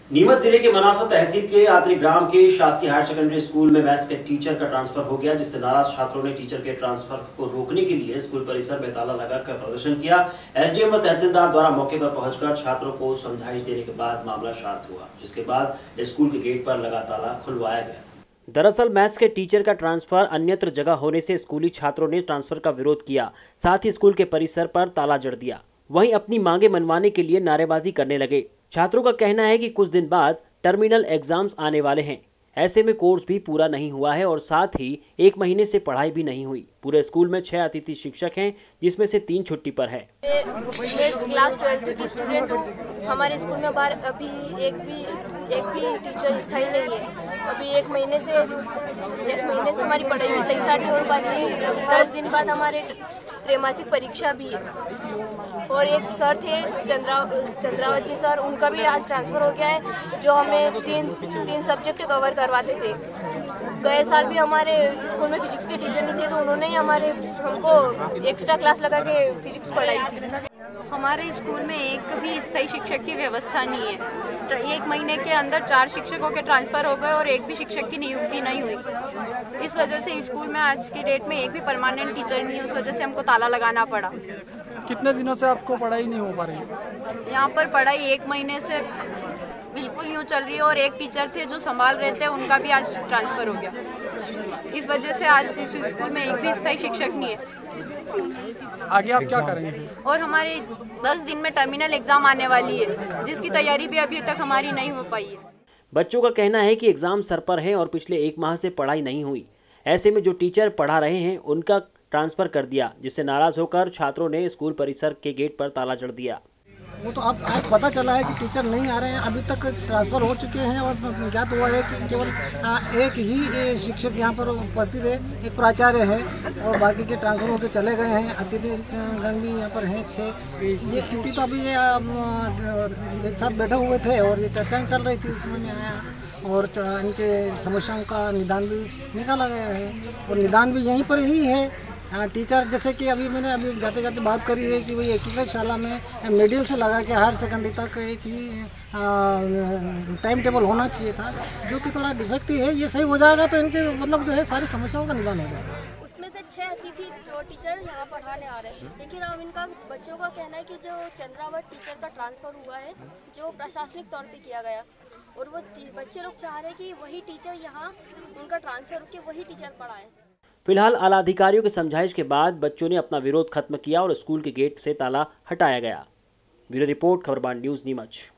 नीमच जिले के मनासा तहसील के आतरी ग्राम के शासकीय हायर सेकेंडरी स्कूल में मैथ्स के टीचर का ट्रांसफर हो गया, जिससे नाराज छात्रों ने टीचर के ट्रांसफर को रोकने के लिए स्कूल परिसर में ताला लगाकर प्रदर्शन किया। एसडीएम व तहसीलदार द्वारा मौके पर पहुंचकर छात्रों को समझाइश देने के बाद मामला शांत हुआ, जिसके बाद स्कूल के गेट पर लगा ताला खुलवाया गया। दरअसल मैथ्स के टीचर का ट्रांसफर अन्यत्र जगह होने से स्कूली छात्रों ने ट्रांसफर का विरोध किया, साथ ही स्कूल के परिसर पर ताला जड़ दिया। वहीं अपनी मांगे मनवाने के लिए नारेबाजी करने लगे। छात्रों का कहना है कि कुछ दिन बाद टर्मिनल एग्जाम्स आने वाले हैं, ऐसे में कोर्स भी पूरा नहीं हुआ है और साथ ही 1 महीने से पढ़ाई भी नहीं हुई। पूरे स्कूल में 6 अतिथि शिक्षक हैं, जिसमें से 3 छुट्टी पर है। मैं क्लास 12 की स्टूडेंट हूँ। हमारे स्कूल में बाहर अभी एक भी टीचर स्थायी नहीं है। अभी 1 महीने से हमारी पढ़ाई भी सही साथ नहीं हो पा रही है। 10 दिन बाद हमारे त्रैमासिक परीक्षा भी है और एक सर थे चंद्रावती सर, उनका भी आज ट्रांसफ़र हो गया है, जो हमें तीन सब्जेक्ट कवर करवाते थे। गए साल भी हमारे स्कूल में फिजिक्स के टीचर नहीं थे, तो उन्होंने ही हमको एक्स्ट्रा क्लास लगा के फिजिक्स पढ़ाई थी। हमारे स्कूल में एक भी स्थायी शिक्षक की व्यवस्था नहीं है। 1 महीने के अंदर 4 शिक्षकों के ट्रांसफ़र हो गए और एक भी शिक्षक की नियुक्ति नहीं हुई। इस वजह से स्कूल में आज की डेट में एक भी परमानेंट टीचर नहीं है, उस वजह से हमको ताला लगाना पड़ा। कितने दिनों से आपको पढ़ाई नहीं हो पा रही है? यहाँ पर पढ़ाई 1 महीने से बिल्कुल यूँ चल रही है और एक टीचर थे जो संभाल रहे थे, उनका भी आज ट्रांसफ़र हो गया। इस वजह से आज इस स्कूल में एक भी स्थायी शिक्षक नहीं है। आगे आप क्या करेंगे? और हमारे 10 दिन में टर्मिनल एग्ज़ाम आने वाली है, जिसकी तैयारी भी अभी तक हमारी नहीं हो पाई है। बच्चों का कहना है कि एग्जाम सर पर है और पिछले 1 माह से पढ़ाई नहीं हुई। ऐसे में जो टीचर पढ़ा रहे हैं उनका ट्रांसफर कर दिया, जिससे नाराज होकर छात्रों ने स्कूल परिसर के गेट पर ताला जड़ दिया। वो तो अब आज पता चला है कि टीचर नहीं आ रहे हैं, अभी तक ट्रांसफ़र हो चुके हैं और ज्ञात हुआ है कि केवल एक ही शिक्षक यहाँ पर उपस्थित है, एक प्राचार्य है और बाकी के ट्रांसफ़र होकर चले गए हैं। अतिथि गण भी यहाँ पर हैं 6। ये स्थिति तो अभी एक साथ बैठे हुए थे और ये चर्चाएँ चल रही थी, उसमें में आया और इनके समस्याओं का निदान भी निकाला गया है और निदान भी यहीं पर ही है। टीचर जैसे कि मैंने जाते जाते बात करी है कि भाई एकीकृत शाला में मिडिल से लगा के हायर सेकेंडरी तक एक ही टाइम टेबल होना चाहिए था, जो कि थोड़ा डिफेक्ट ही है। ये सही हो जाएगा तो इनके मतलब जो है सारी समस्याओं का निदान हो जाएगा। उसमें से 6 अतिथि टीचर यहाँ पढ़ाने आ रहे हैं, लेकिन अब इनका बच्चों का कहना है कि जो चंद्रावत टीचर का ट्रांसफ़र हुआ है, जो प्रशासनिक तौर पर किया गया, और वो बच्चे लोग चाह रहे हैं कि वही टीचर यहाँ उनका ट्रांसफ़र होकर वही टीचर पढ़ाए। फिलहाल आला अधिकारियों की समझाइश के बाद बच्चों ने अपना विरोध खत्म किया और स्कूल के गेट से ताला हटाया गया। Bureau report, Khabarban news, Neemuch.